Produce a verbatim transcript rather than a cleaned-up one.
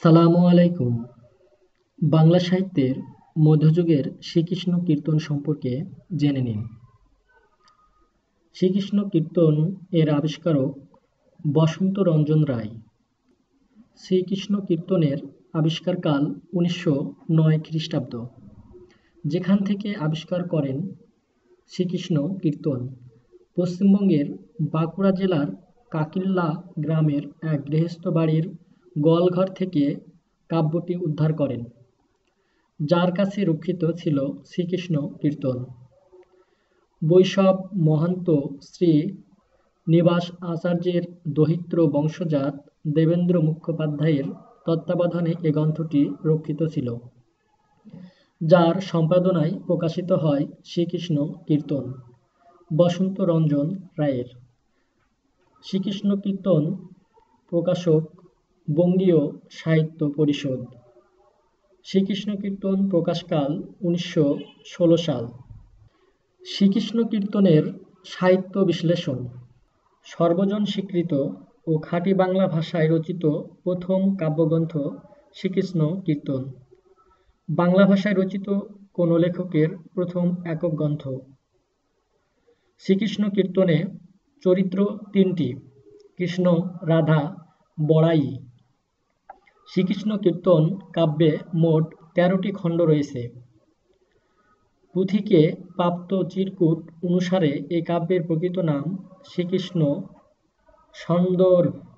সালামু আলাইকুম। বাংলা সাহিত্যের মধ্যযুগের শ্রীকৃষ্ণ কীর্তন সম্পর্কে জেনে নিন। শ্রীকৃষ্ণ কীর্তন এর আবিষ্কারক বসন্ত রঞ্জন রায়। শ্রীকৃষ্ণ কীর্তনের আবিষ্কারকাল উনিশশো নয় খ্রিস্টাব্দ, যেখান থেকে আবিষ্কার করেন শ্রীকৃষ্ণ কীর্তন পশ্চিমবঙ্গের বাঁকুড়া জেলার কাকিল্যা গ্রামের এক গৃহস্থ বাড়ির গোয়ালঘর থেকে কাব্যটি উদ্ধার করেন, যার কাছে রক্ষিত ছিল শ্রীকৃষ্ণ কীর্তন। বৈষ্ণব মহন্ত শ্রী নিবাস আচার্যের দহিত্র বংশজাত দেবেন্দ্র মুখোপাধ্যায়ের তত্ত্বাবধানে এ গ্রন্থটি রক্ষিত ছিল, যার সম্পাদনায় প্রকাশিত হয় শ্রীকৃষ্ণ কীর্তন বসন্ত রঞ্জন রায়ের। শ্রীকৃষ্ণ কীর্তন প্রকাশক বঙ্গীয় সাহিত্য পরিষদ। শ্রীকৃষ্ণ কীর্তন প্রকাশকাল উনিশশো ষোলো সাল। শ্রীকৃষ্ণ কীর্তনের সাহিত্য বিশ্লেষণ। সর্বজন স্বীকৃত ও খাঁটি বাংলা ভাষায় রচিত প্রথম কাব্যগ্রন্থ শ্রীকৃষ্ণ কীর্তন। বাংলা ভাষায় রচিত কোনো লেখকের প্রথম একক গ্রন্থ। শ্রীকৃষ্ণ কীর্তনে চরিত্র তিনটি: কৃষ্ণ, রাধা, বড়াই। শ্রীকৃষ্ণ কীর্তন কাব্যে মোট তেরোটি খণ্ড রয়েছে। পুথিকে প্রাপ্ত চিরকুট অনুসারে এই কাব্যের প্রকৃত নাম শ্রীকৃষ্ণ সন্দর